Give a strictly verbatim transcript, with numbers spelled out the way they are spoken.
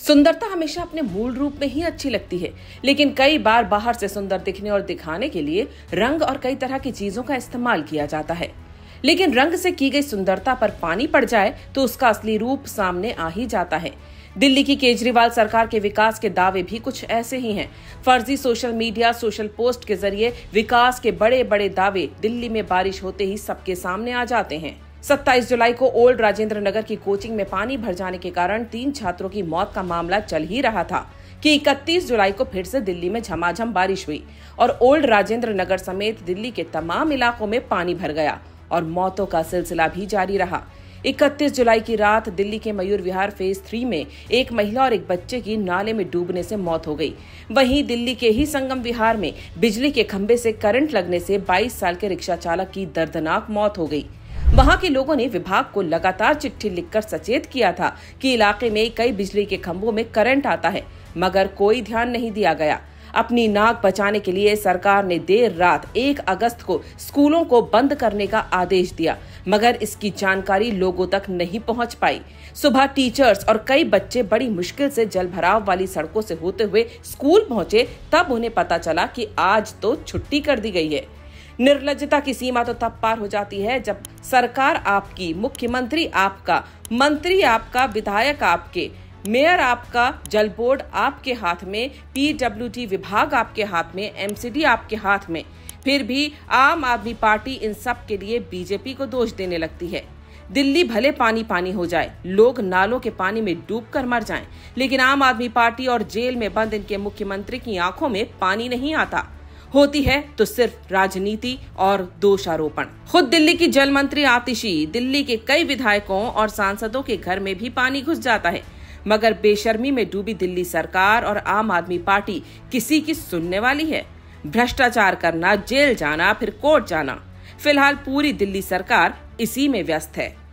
सुंदरता हमेशा अपने मूल रूप में ही अच्छी लगती है, लेकिन कई बार बाहर से सुंदर दिखने और दिखाने के लिए रंग और कई तरह की चीजों का इस्तेमाल किया जाता है। लेकिन रंग से की गई सुंदरता पर पानी पड़ जाए तो उसका असली रूप सामने आ ही जाता है। दिल्ली की केजरीवाल सरकार के विकास के दावे भी कुछ ऐसे ही हैं। फर्जी सोशल मीडिया, सोशल पोस्ट के जरिए विकास के बड़े बड़े दावे दिल्ली में बारिश होते ही सबके सामने आ जाते हैं। सत्ताईस जुलाई को ओल्ड राजेंद्र नगर की कोचिंग में पानी भर जाने के कारण तीन छात्रों की मौत का मामला चल ही रहा था कि इकतीस जुलाई को फिर से दिल्ली में झमाझम बारिश हुई और ओल्ड राजेंद्र नगर समेत दिल्ली के तमाम इलाकों में पानी भर गया और मौतों का सिलसिला भी जारी रहा। इकतीस जुलाई की रात दिल्ली के मयूर विहार फेज थ्री में एक महिला और एक बच्चे की नाले में डूबने से मौत हो गई। वहीं दिल्ली के ही संगम विहार में बिजली के खंभे से करंट लगने से बाईस साल के रिक्शा चालक की दर्दनाक मौत हो गई। वहां के लोगों ने विभाग को लगातार चिट्ठी लिखकर सचेत किया था कि इलाके में कई बिजली के खंभों में करंट आता है, मगर कोई ध्यान नहीं दिया गया। अपनी नाक बचाने के लिए सरकार ने देर रात एक अगस्त को स्कूलों को बंद करने का आदेश दिया, मगर इसकी जानकारी लोगों तक नहीं पहुंच पाई। सुबह टीचर्स और कई बच्चे बड़ी मुश्किल से जलभराव वाली सड़कों से होते हुए स्कूल पहुंचे, तब उन्हें पता चला कि आज तो छुट्टी कर दी गई है। निर्लज्जता की सीमा तो तब पार हो जाती है जब सरकार आपकी, मुख्यमंत्री आपका, मंत्री आपका, विधायक आपके, मेयर आपका, जल बोर्ड आपके हाथ में, पीडब्ल्यूडी विभाग आपके हाथ में, एमसीडी आपके हाथ में, फिर भी आम आदमी पार्टी इन सब के लिए बीजेपी को दोष देने लगती है। दिल्ली भले पानी पानी हो जाए, लोग नालों के पानी में डूबकर मर जाएं, लेकिन आम आदमी पार्टी और जेल में बंद इनके मुख्यमंत्री की आंखों में पानी नहीं आता। होती है तो सिर्फ राजनीति और दोषारोपण। खुद दिल्ली की जल मंत्री आतिशी, दिल्ली के कई विधायकों और सांसदों के घर में भी पानी घुस जाता है, मगर बेशर्मी में डूबी दिल्ली सरकार और आम आदमी पार्टी किसी की सुनने वाली है? भ्रष्टाचार करना, जेल जाना, फिर कोर्ट जाना, फिलहाल पूरी दिल्ली सरकार इसी में व्यस्त है।